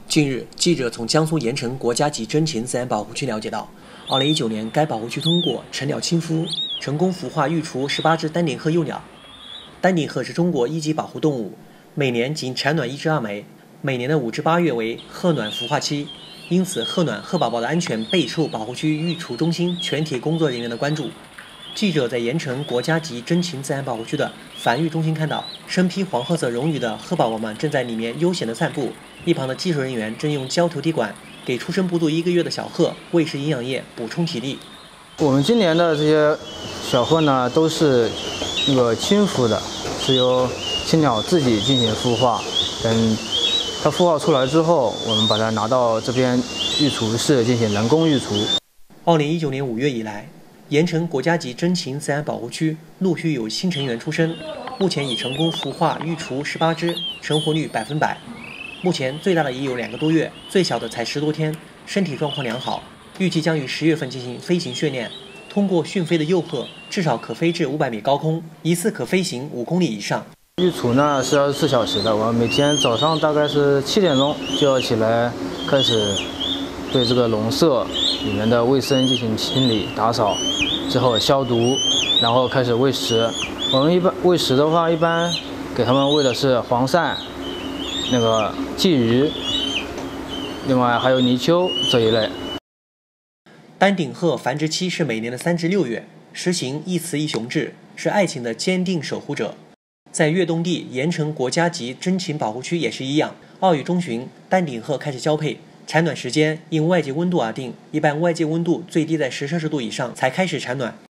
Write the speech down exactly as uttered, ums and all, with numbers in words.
近日，记者从江苏盐城国家级珍禽自然保护区了解到，二零一九年该保护区通过成鸟亲孵，成功孵化育雏十八只丹顶鹤幼鸟。丹顶鹤是中国一级保护动物，每年仅产卵一至二枚，每年的五至八月为鹤卵孵化期，因此鹤卵鹤宝宝的安全备受保护区育雏中心全体工作人员的关注。记者在盐城国家级珍禽自然保护区的繁育中心看到，身披黄褐色绒羽的鹤宝宝们正在里面悠闲地散步，一旁的技术人员正用胶头滴管给出生不足一个月的小鹤喂食营养液，补充体力。 我们今年的这些小鹤呢，都是那个亲孵的，是由青鸟自己进行孵化。等它孵化出来之后，我们把它拿到这边育雏室进行人工育雏。 二零一九年五月以来，盐城国家级珍禽自然保护区陆续有新成员出生，目前已成功孵化育雏十八只，成活率百分百。目前最大的也有两个多月，最小的才十多天，身体状况良好。预计将于十月份进行飞行训练。通过训飞的幼鹤至少可飞至五百米高空，一次可飞行五公里以上。 育雏呢是二十四小时的，我每天早上大概是七点钟就要起来，开始对这个笼舍里面的卫生进行清理打扫，之后消毒，然后开始喂食。我们一般喂食的话，一般给他们喂的是黄鳝、那个鲫鱼，另外还有泥鳅这一类。 丹顶鹤繁殖期是每年的三至六月，实行一雌一雄制，是爱情的坚定守护者。在越冬地盐城国家级珍禽保护区也是一样，二月中旬，丹顶鹤开始交配，产卵时间因外界温度而定，一般外界温度最低在十摄氏度以上才开始产卵。